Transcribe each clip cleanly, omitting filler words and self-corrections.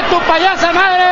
tu payasa madre!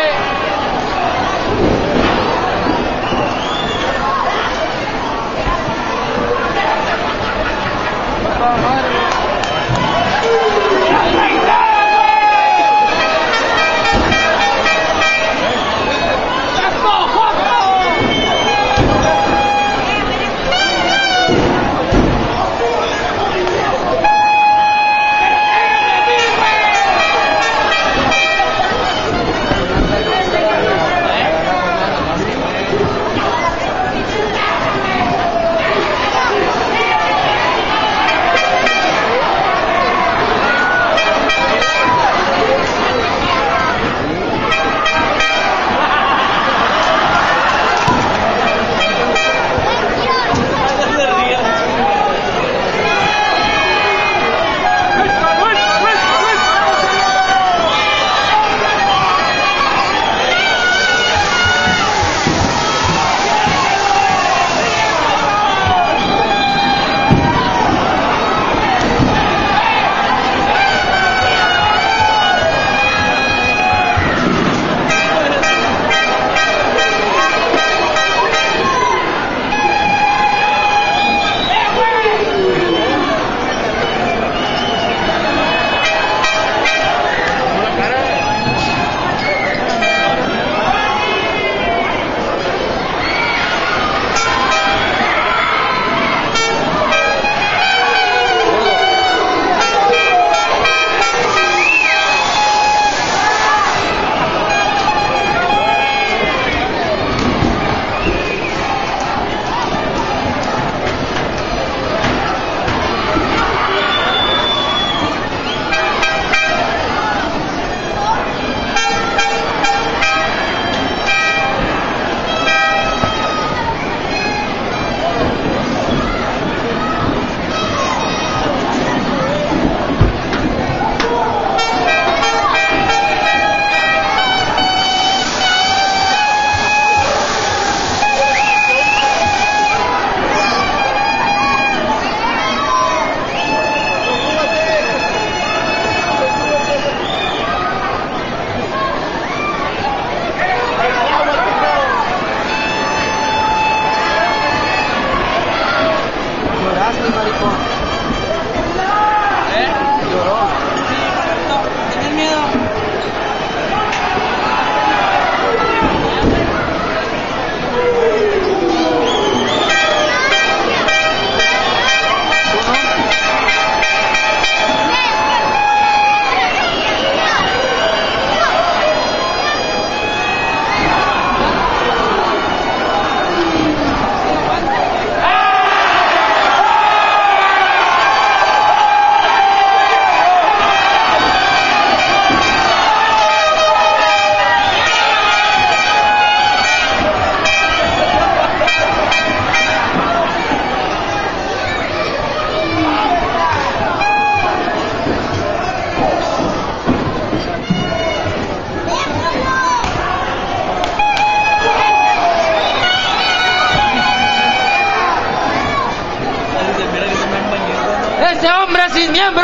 ¡Ese hombre sin miembro!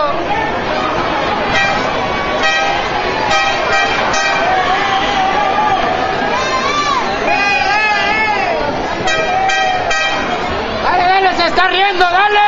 ¡Dale, dale! ¡Se está riendo! ¡Dale!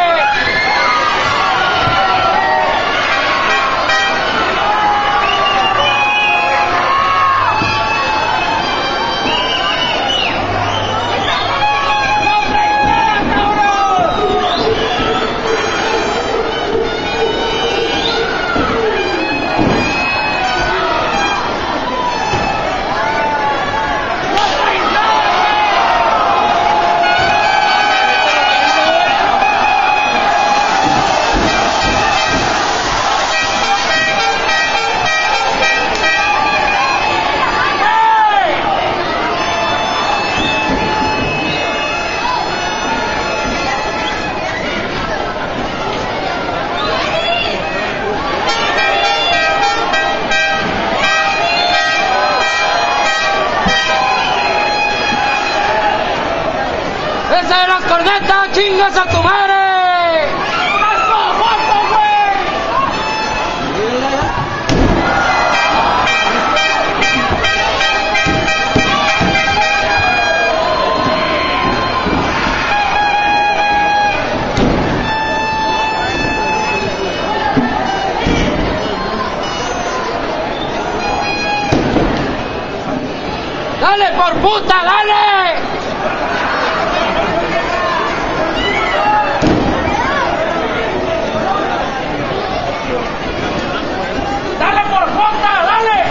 ¡Esa de las cornetas! ¡Chingas a tu madre! puta, dale! ¡Dale por puta, dale!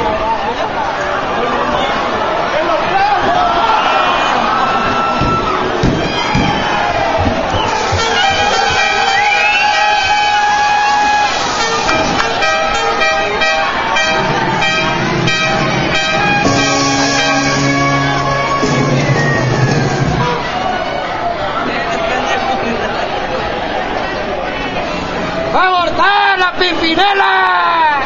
¡Va a abortar la Pimpinela!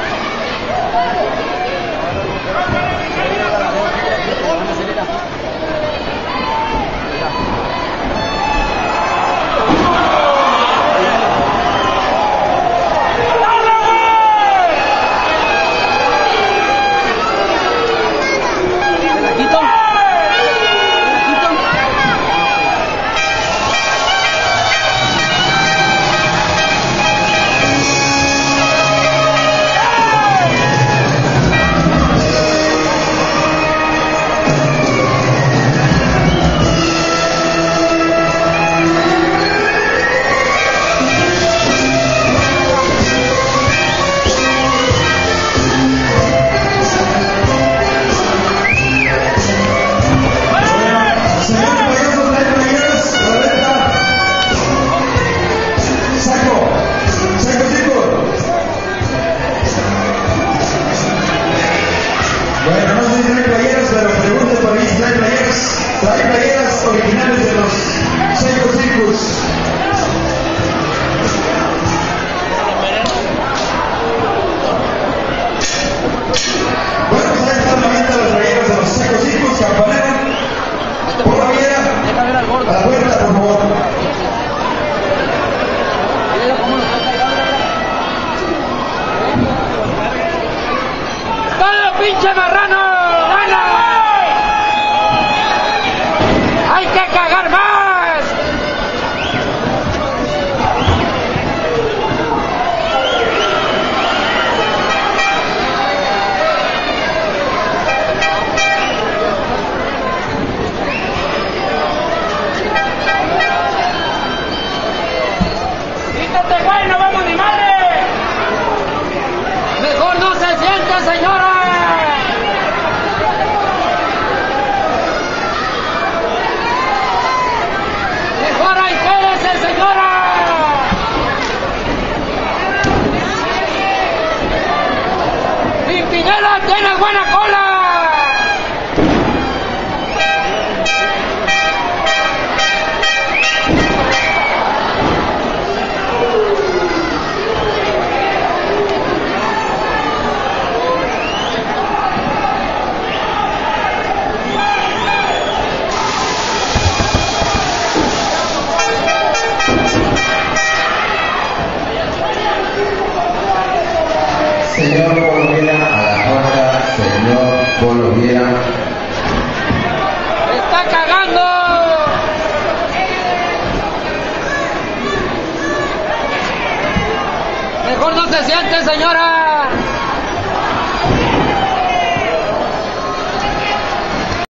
Bueno, no sé si hay playeras, pero pregunte por ahí si hay playeras. Hay playeras originales de los Psycho Circus. Bueno, pues ahí están la venta las playeras de los Psycho Circus, campanera. Por la vía, a la puerta, por favor. ¡Dale, pinche marrano! ¡Dale! ¡Hay que cagar más! ¡Quítate, güey! ¡No vamos ni madre! ¡Mejor no se siente, señora! ¡Mejor ahí quédese, señora! ¡Pimpinela tiene buena cola! Señor Polo Viera, a la puerta, señor Polo Viera. ¡Está cagando! Mejor no se siente, señora.